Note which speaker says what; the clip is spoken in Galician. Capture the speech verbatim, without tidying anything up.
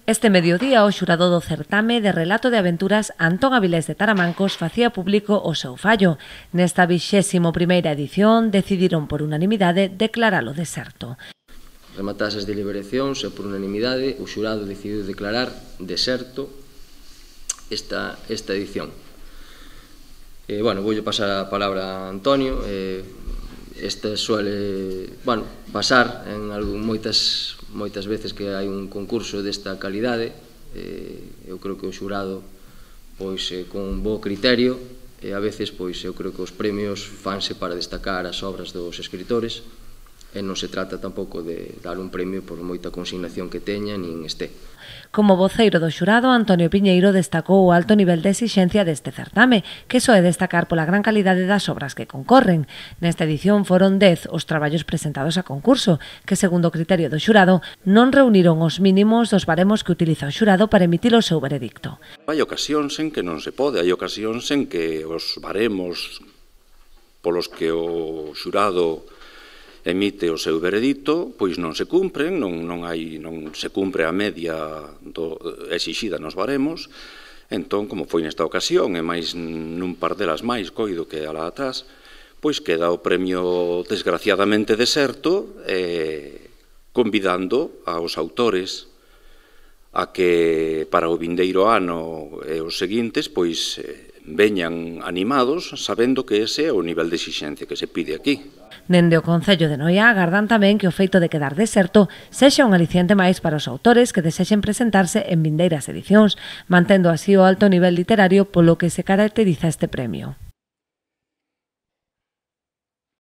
Speaker 1: Este mediodía o xurado do certame de relato de aventuras Antón Avilés de Taramancos facía público o seu fallo. Nesta vixésimo primeira edición decidiron por unanimidade declaralo deserto.
Speaker 2: Rematadas as deliberacións e por unanimidade o xurado decidiu declarar deserto esta, esta edición. Eh, bueno, voulle pasar a palabra a Antonio. Eh, este suele, bueno, pasar en algún, moitas, moitas veces que hai un concurso desta calidade. Eh, eu creo que o xurado, pois, eh, con bo criterio, e a veces, pois, eu creo que os premios fanse para destacar as obras dos escritores, e non se trata tampouco de dar un premio por moita consignación que teña, nin este.
Speaker 1: Como voceiro do xurado, Antonio Piñeiro destacou o alto nivel de exixencia deste certame, que só é destacar pola gran calidade das obras que concorren. Nesta edición foron dez os traballos presentados a concurso, que, segundo o criterio do xurado, non reuniron os mínimos dos baremos que utiliza o xurado para emitir o seu veredicto.
Speaker 3: Hai ocasións en que non se pode, hai ocasións en que os baremos polos que o xurado emite o seu veredicto, pois non se cumpren, non, non, hai, non se cumpre a media do, exixida nos baremos. Entón, como foi nesta ocasión, e máis nun par delas máis, coido que alá atrás, pois queda o premio desgraciadamente deserto, eh, convidando aos autores a que para o vindeiro ano e os seguintes, pois eh, veñan animados, sabendo que ese é o nivel de exixencia que se pide aquí.
Speaker 1: Dende o Concello de Noia agardan tamén que o feito de quedar deserto sexa un aliciente máis para os autores que desexen presentarse en vindeiras edicións, mantendo así o alto nivel literario polo que se caracteriza este premio.